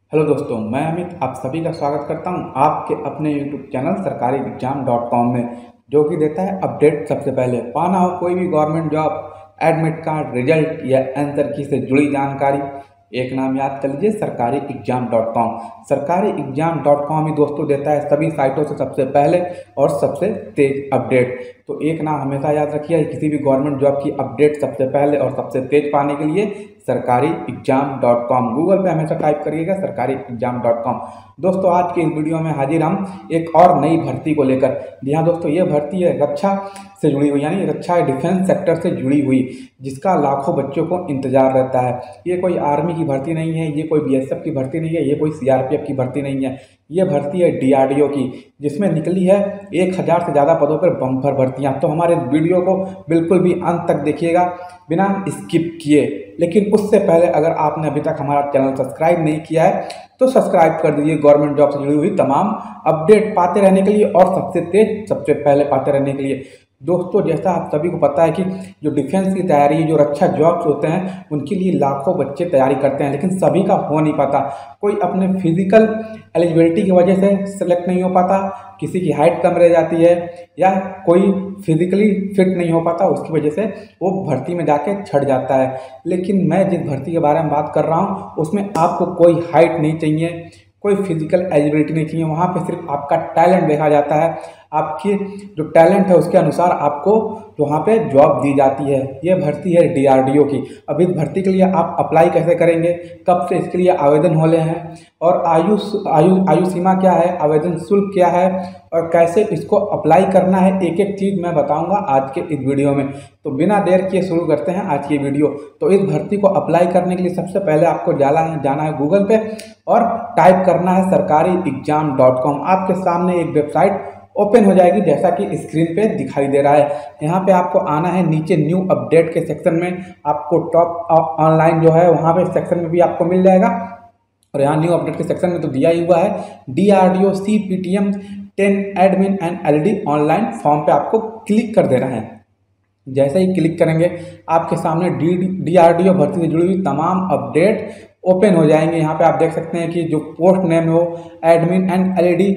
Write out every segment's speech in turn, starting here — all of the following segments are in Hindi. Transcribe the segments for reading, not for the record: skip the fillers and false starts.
हेलो दोस्तों, मैं अमित आप सभी का स्वागत करता हूं आपके अपने यूट्यूब चैनल सरकारी एग्जाम.com में, जो कि देता है अपडेट सबसे पहले। पाना हो कोई भी government job, admit card, result या आंसर की से जुड़ी जानकारी, एक नाम याद कर लीजिए, सरकारी एग्जाम.com। सरकारी एग्जाम.com ही दोस्तों देता है सभी साइटों से सबसे पहले और सबसे तेज अपडेट। तो एक नाम हमेशा याद रखिए, किसी भी गवर्नमेंट जॉब की अपडेट सबसे पहले और सबसे तेज पाने के लिए सरकारी एग्जाम.com गूगल पे हमेशा टाइप करिएगा, सरकारी एग्जाम.com। दोस्तों, आज के इस वीडियो में हाजिर हम एक और नई भर्ती को लेकर। जी हाँ दोस्तों, ये भर्ती है रक्षा से जुड़ी हुई, यानी रक्षा डिफेंस सेक्टर से जुड़ी हुई, जिसका लाखों बच्चों को इंतजार रहता है। ये कोई आर्मी की भर्ती नहीं है, ये कोई बीएसएफ की भर्ती नहीं है, ये कोई सीआरपीएफ की भर्ती नहीं है। ये भर्ती है डीआरडीओ की, जिसमें निकली है 1000 से ज़्यादा पदों पर बम्पर भर्तियां। तो हमारे इस वीडियो को बिल्कुल भी अंत तक देखिएगा, बिना स्किप किए। लेकिन उससे पहले अगर आपने अभी तक हमारा चैनल सब्सक्राइब नहीं किया है तो सब्सक्राइब कर दीजिए, गवर्नमेंट जॉब से जुड़ी हुई तमाम अपडेट पाते रहने के लिए और सबसे तेज सबसे पहले पाते रहने के लिए। दोस्तों, जैसा आप सभी को पता है कि जो डिफेंस की तैयारी, जो रक्षा जॉब्स होते हैं, उनके लिए लाखों बच्चे तैयारी करते हैं, लेकिन सभी का हो नहीं पाता। कोई अपने फिजिकल एलिजिबिलिटी की वजह से सेलेक्ट नहीं हो पाता, किसी की हाइट कम रह जाती है, या कोई फिजिकली फिट नहीं हो पाता, उसकी वजह से वो भर्ती में जाके छट जाता है। लेकिन मैं जिस भर्ती के बारे में बात कर रहा हूँ उसमें आपको कोई हाइट नहीं चाहिए, कोई फिजिकल एलिजिबिलिटी नहीं चाहिए। वहाँ पे सिर्फ आपका टैलेंट देखा जाता है, आपकी जो टैलेंट है उसके अनुसार आपको वहाँ पे जॉब दी जाती है। ये भर्ती है डीआरडीओ की। अब इस भर्ती के लिए आप अप्लाई कैसे करेंगे, कब से इसके लिए आवेदन होने हैं, और आयु सीमा क्या है, आवेदन शुल्क क्या है, और कैसे इसको अप्लाई करना है, एक एक चीज़ मैं बताऊंगा आज के इस वीडियो में। तो बिना देर किए शुरू करते हैं आज की वीडियो। तो इस भर्ती को अप्लाई करने के लिए सबसे पहले आपको जाना है गूगल पे और टाइप करना है सरकारी एग्जाम.com। आपके सामने एक वेबसाइट ओपन हो जाएगी, जैसा कि स्क्रीन पे दिखाई दे रहा है। यहाँ पे आपको आना है, नीचे न्यू अपडेट के सेक्शन में आपको टॉप ऑनलाइन जो है वहाँ पे सेक्शन में भी आपको मिल जाएगा। और यहाँ न्यू अपडेट के सेक्शन में तो दिया ही हुआ है DRDO CPTM 10 admin and LD online form पे आपको क्लिक कर देना है। जैसे ही क्लिक करेंगे आपके सामने डीआरडीओ भर्ती से जुड़ी हुई तमाम अपडेट ओपन हो जाएंगे। यहाँ पे आप देख सकते हैं कि जो पोस्ट नेम हो admin and LED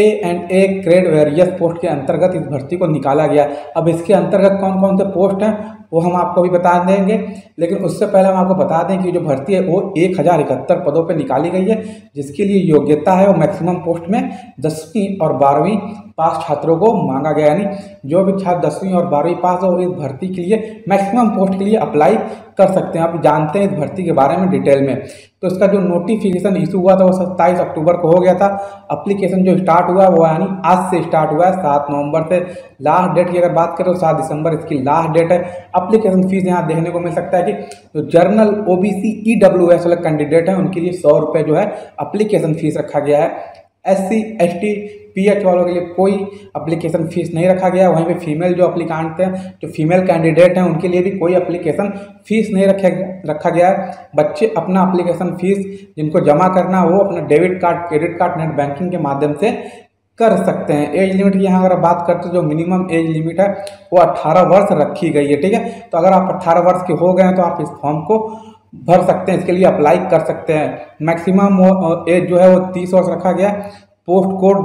A&A grade various post के अंतर्गत इस भर्ती को निकाला गया। अब इसके अंतर्गत कौन कौन से पोस्ट हैं वो हम आपको भी बता देंगे, लेकिन उससे पहले हम आपको बता दें कि जो भर्ती है वो 1071 पदों पर निकाली गई है, जिसके लिए योग्यता है वो मैक्सिमम पोस्ट में 10वीं और 12वीं पास छात्रों को मांगा गया। यानी जो भी छात्र 10वीं और 12वीं पास हो इस भर्ती के लिए मैक्सिमम पोस्ट के लिए अप्लाई कर सकते हैं। आप जानते हैं इस भर्ती के बारे में डिटेल में। तो इसका जो नोटिफिकेशन इशू हुआ था वो 27 अक्टूबर को हो गया था। एप्लीकेशन जो स्टार्ट हुआ वो यानी आज से स्टार्ट हुआ है, 7 नवंबर से। लास्ट डेट की अगर बात करें तो 7 दिसंबर इसकी लास्ट डेट है। एप्लीकेशन फीस यहाँ देखने को मिल सकता है कि जो जर्नल OBC EWS वाले कैंडिडेट हैं उनके लिए 100 रुपये जो है एप्लीकेशन फीस रखा गया है। SC ST PH वालों के लिए कोई एप्लीकेशन फीस नहीं रखा गया। वहीं पे फीमेल जो अप्लीकांट हैं, जो फीमेल कैंडिडेट हैं, उनके लिए भी कोई एप्लीकेशन फीस नहीं रखा गया है। बच्चे अपना एप्लीकेशन फीस जिनको जमा करना वो अपना debit card, credit card, net banking के माध्यम से कर सकते हैं। एज लिमिट की यहाँ अगर बात करते हैं, जो मिनिमम एज लिमिट है वो 18 वर्ष रखी गई है। ठीक है, तो अगर आप 18 वर्ष के हो गए हैं तो आप इस फॉर्म को भर सकते हैं, इसके लिए अप्लाई कर सकते हैं। मैक्सिमम एज जो है वो 30 वर्ष रखा गया। पोस्ट कोड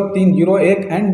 0301 एंड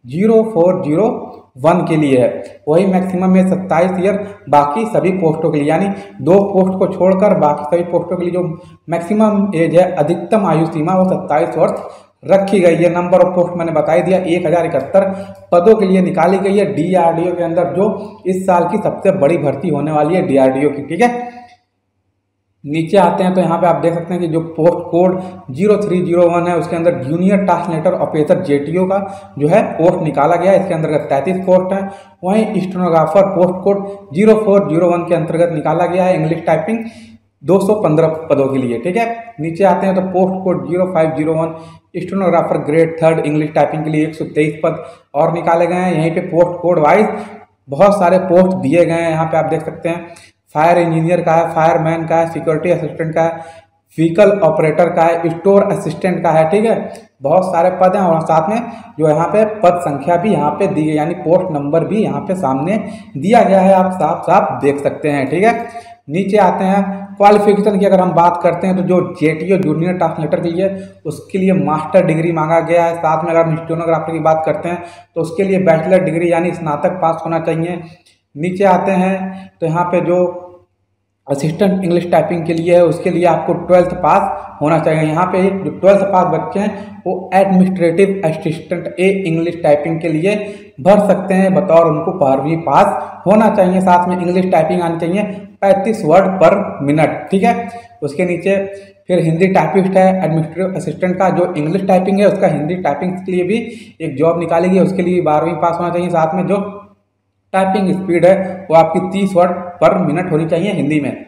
0401 के लिए है। वही मैक्सिमम में 27 ईयर बाकी सभी पोस्टों के लिए, यानी 2 पोस्ट को छोड़कर बाकी सभी पोस्टों के लिए जो मैक्सिमम एज है, अधिकतम आयु सीमा वो 27 वर्ष रखी गई है। नंबर ऑफ पोस्ट मैंने बता ही दिया, 1071 पदों के लिए निकाली गई है डीआरडीओ के अंदर, जो इस साल की सबसे बड़ी भर्ती होने वाली है डीआरडीओ की। ठीक है, नीचे आते हैं तो यहाँ पे आप देख सकते हैं कि जो पोस्ट कोड 0301 है उसके अंदर जूनियर ट्रांसलेटर ऑपरेटर JTO का जो है पोस्ट निकाला गया है। इसके अंतर्गत 33 पोस्ट है। वहीं स्टेनोग्राफर पोस्ट कोड 0401 के अंतर्गत निकाला गया है, इंग्लिश टाइपिंग 215 पदों के लिए। ठीक है, नीचे आते हैं तो post code 0501 stenographer grade 3 English typing के लिए 123 पद और निकाले गए हैं। यहीं पे पोस्ट कोड वाइज बहुत सारे पोस्ट दिए गए हैं। यहाँ पे आप देख सकते हैं फायर इंजीनियर का है, फायरमैन का है, सिक्योरिटी असिस्टेंट का है, व्हीकल ऑपरेटर का है, स्टोर असिस्टेंट का है। ठीक है, बहुत सारे पद हैं और साथ में जो यहाँ पे पद संख्या भी यहाँ पे दी गई, यानी पोस्ट नंबर भी यहाँ पे सामने दिया गया है, आप साफ साफ देख सकते हैं। ठीक है, नीचे आते हैं क्वालिफिकेशन की अगर हम बात करते हैं तो जो JTO जूनियर ट्रांसलेटर के लिए उसके लिए मास्टर डिग्री मांगा गया है। साथ में अगर हम स्टेनोग्राफर की बात करते हैं तो उसके लिए बैचलर डिग्री यानी स्नातक पास होना चाहिए। नीचे आते हैं तो यहाँ पे जो असिस्टेंट इंग्लिश टाइपिंग के लिए है उसके लिए आपको 12th पास होना चाहिए। यहाँ पे जो 12th पास बच्चे हैं वो administrative assistant A English typing के लिए भर सकते हैं, बतौर उनको 12वीं पास होना चाहिए। साथ में इंग्लिश टाइपिंग आनी चाहिए 35 वर्ड पर मिनट, ठीक है। उसके नीचे फिर हिंदी टाइपिस्ट है एडमिनिस्ट्रेटिव असिस्टेंट का, जो इंग्लिश टाइपिंग है उसका हिंदी टाइपिंग के लिए भी एक जॉब निकाली गई, उसके लिए 12वीं पास होना चाहिए। साथ में जो टाइपिंग स्पीड है वो आपकी 30 वर्ड पर मिनट होनी चाहिए हिंदी में।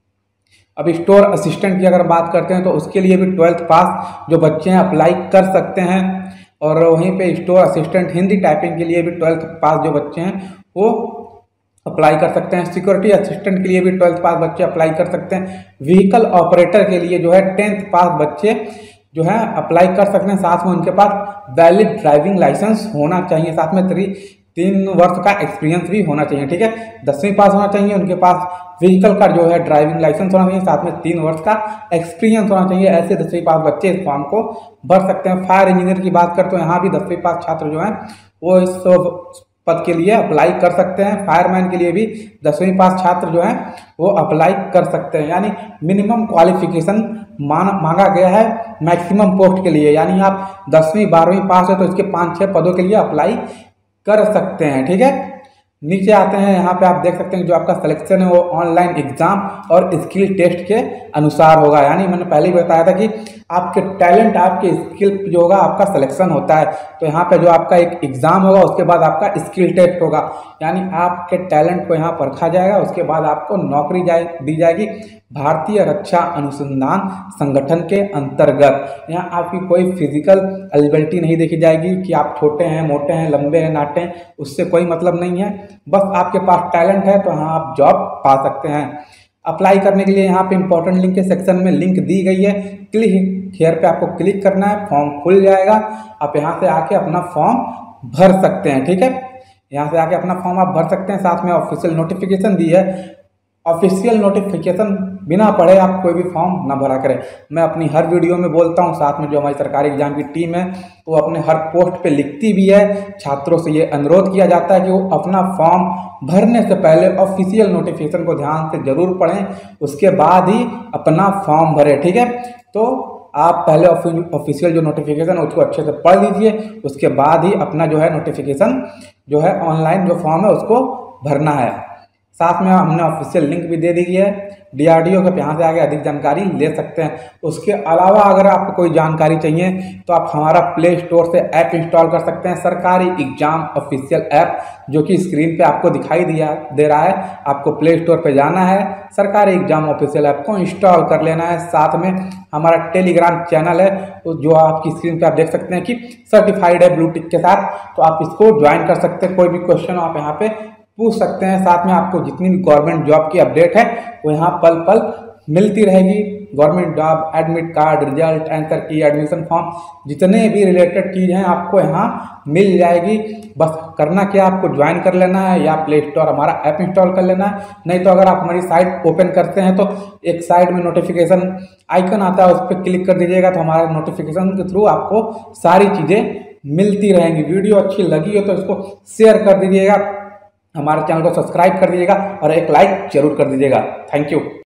अब स्टोर असिस्टेंट की अगर बात करते हैं तो उसके लिए भी 12th पास जो बच्चे हैं अप्लाई कर सकते हैं। और वहीं पे स्टोर असिस्टेंट हिंदी टाइपिंग के लिए भी 12th पास जो बच्चे हैं वो अप्लाई कर सकते हैं। सिक्योरिटी असिस्टेंट के लिए भी 12th पास बच्चे अप्लाई कर सकते हैं। व्हीकल ऑपरेटर के लिए जो है 10th पास बच्चे जो है अप्लाई कर सकते हैं। साथ में उनके पास वैलिड ड्राइविंग लाइसेंस होना चाहिए। साथ में 3 वर्ष का एक्सपीरियंस भी होना चाहिए, ठीक है। 10वीं पास होना चाहिए, उनके पास व्हीकल का जो है ड्राइविंग लाइसेंस होना चाहिए, साथ में 3 वर्ष का एक्सपीरियंस होना चाहिए। ऐसे 10वीं पास बच्चे इस फॉर्म को भर सकते हैं। फायर इंजीनियर की बात करते हैं, यहाँ भी 10वीं पास छात्र जो हैं वो इस पद के लिए अप्लाई कर सकते हैं। फायरमैन के लिए भी 10वीं पास छात्र जो हैं वो अप्लाई कर सकते हैं। यानी मिनिमम क्वालिफिकेशन मांगा गया है मैक्सिमम पोस्ट के लिए, यानी आप 10वीं 12वीं पास है तो इसके 5-6 पदों के लिए अप्लाई कर सकते हैं, ठीक है। नीचे आते हैं, यहाँ पे आप देख सकते हैं जो आपका सिलेक्शन है वो ऑनलाइन एग्जाम और स्किल टेस्ट के अनुसार होगा। यानी मैंने पहले ही बताया था कि आपके टैलेंट आपके स्किल जो होगा आपका सिलेक्शन होता है। तो यहाँ पे जो आपका एक एग्जाम होगा उसके बाद आपका स्किल टेस्ट होगा, यानी आपके टैलेंट को यहाँ परखा जाएगा। उसके बाद आपको नौकरी दी जाएगी भारतीय रक्षा अनुसंधान संगठन के अंतर्गत। यहाँ आपकी कोई फिजिकल एलिजिबिलिटी नहीं देखी जाएगी कि आप छोटे हैं, मोटे हैं, लंबे हैं, नाटे हैं, उससे कोई मतलब नहीं है। बस आपके पास टैलेंट है तो हाँ आप जॉब पा सकते हैं। अप्लाई करने के लिए यहाँ पे इंपॉर्टेंट लिंक के सेक्शन में लिंक दी गई है, क्लिक हियर पे आपको क्लिक करना है, फॉर्म खुल जाएगा। आप यहाँ से आके अपना फॉर्म भर सकते हैं, ठीक है। यहाँ से आके अपना फॉर्म आप भर सकते हैं। साथ में ऑफिशियल नोटिफिकेशन दी है, ऑफिशियल नोटिफिकेशन बिना पढ़े आप कोई भी फॉर्म ना भरा करें। मैं अपनी हर वीडियो में बोलता हूँ, साथ में जो हमारी सरकारी एग्जाम की टीम है वो अपने हर पोस्ट पे लिखती भी है। छात्रों से ये अनुरोध किया जाता है कि वो अपना फॉर्म भरने से पहले ऑफिशियल नोटिफिकेशन को ध्यान से जरूर पढ़ें, उसके बाद ही अपना फॉर्म भरें, ठीक है। तो आप पहले ऑफिशियल जो नोटिफिकेशन है उसको अच्छे से पढ़ लीजिए, उसके बाद ही अपना जो है नोटिफिकेशन जो है ऑनलाइन जो फॉर्म है उसको भरना है। साथ में हमने ऑफिशियल लिंक भी दे दी है DRDO के, यहाँ से आगे अधिक जानकारी ले सकते हैं। उसके अलावा अगर आपको कोई जानकारी चाहिए तो आप हमारा प्ले स्टोर से ऐप इंस्टॉल कर सकते हैं, सरकारी एग्जाम ऑफिशियल ऐप, जो कि स्क्रीन पे आपको दिखाई दे रहा है। आपको प्ले स्टोर पे जाना है, सरकारी एग्जाम ऑफिशियल ऐप को इंस्टॉल कर लेना है। साथ में हमारा टेलीग्राम चैनल है जो आपकी स्क्रीन पे आप देख सकते हैं कि सर्टिफाइड है ब्लू टिक के साथ, तो आप इसको ज्वाइन कर सकते हैं। कोई भी क्वेश्चन आप यहाँ पे पूछ सकते हैं। साथ में आपको जितनी भी गवर्नमेंट जॉब की अपडेट है वो यहाँ पल पल मिलती रहेगी। Government job, admit card, result, answer key, admission form, जितने भी रिलेटेड चीज़ हैं आपको यहाँ मिल जाएगी। बस करना क्या, आपको ज्वाइन कर लेना है या प्ले स्टोर हमारा ऐप इंस्टॉल कर लेना है। नहीं तो अगर आप हमारी साइट ओपन करते हैं तो एक साइड में नोटिफिकेशन आइकन आता है, उस पर क्लिक कर दीजिएगा तो हमारे नोटिफिकेशन के थ्रू आपको सारी चीज़ें मिलती रहेंगी। वीडियो अच्छी लगी हो तो इसको शेयर कर दीजिएगा, हमारे चैनल को सब्सक्राइब कर दीजिएगा और एक लाइक जरूर कर दीजिएगा। Thank you.